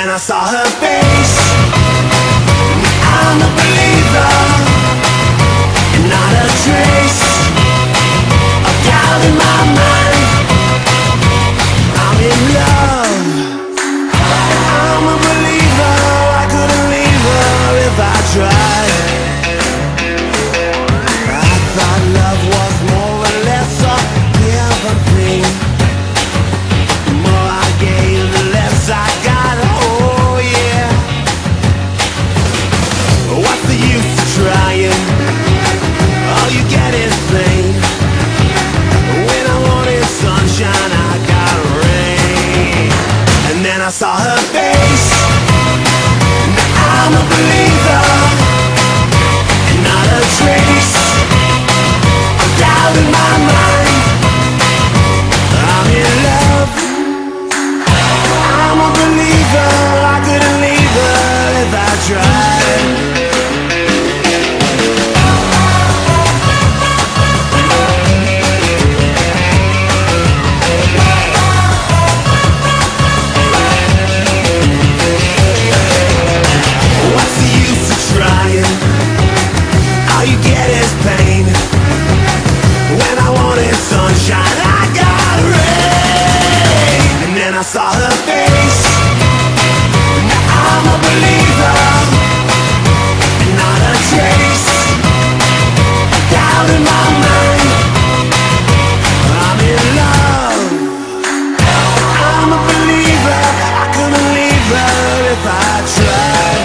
then I saw her face. I'm a believer, and not a trace of doubt in my mind. I'm in love, I'm a believer. I couldn't leave her if I tried. I thought love was more or less a given thing. The more I gave, the less I got. Oh yeah. What's the use of trying? All you get is pain. When I wanted sunshine, I got rain. And then I saw her face. Now I'm a believer, and not a trace of doubt in my mind. I'm in love, I'm a believer. I couldn't leave her if I tried. What's the use of trying? All you get is pain. When I wanted sunshine, I got rain. And then I saw her face. Now I'm a believer, and not a trace of doubt in my mind. I'm in love, I'm a believer. I couldn't leave her if I tried.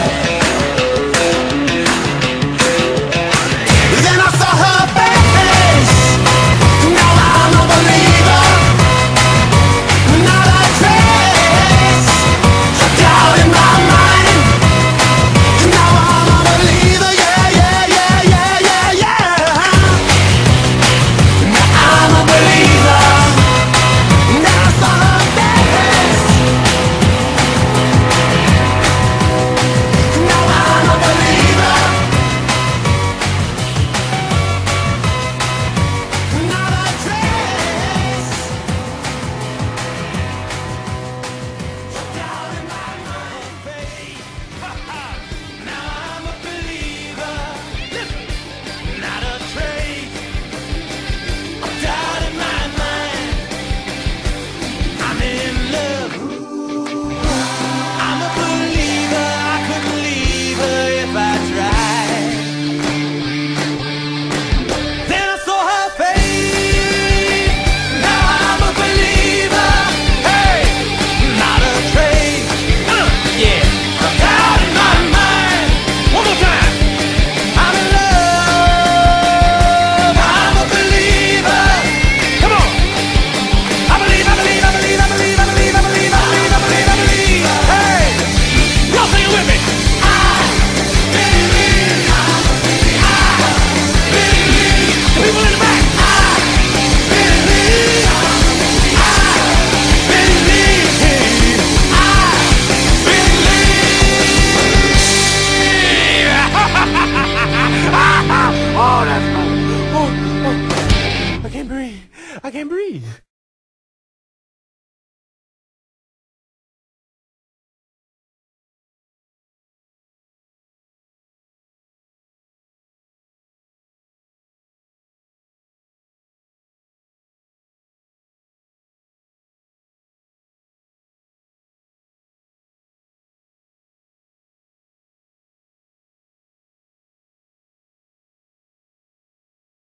Then I saw her face. Now I'm a believer, not a trace of doubt in my mind. Now I'm a believer, yeah, yeah, yeah, yeah, yeah, yeah. Now I'm a believer. Then I saw her face. Now I'm a believer, not a trace of doubt in my mind, babe. Now I'm a believer. Listen, not a trace of doubt in my mind. I'm in love, I'm a believer. I couldn't leave her if I tried. Then I saw her face. Now I'm a believer. Hey, not a trace. Yeah, of doubt in my mind. One more time. I'm in love. I'm a believer. Come on. I believe, I believe, I believe, I believe, I believe, I believe, I believe, I believe, I believe. Hey, y'all sing it with me. I believe. People in the back. I believe. I believe. Oh, that's fun. Oh, I can't breathe. I can't breathe.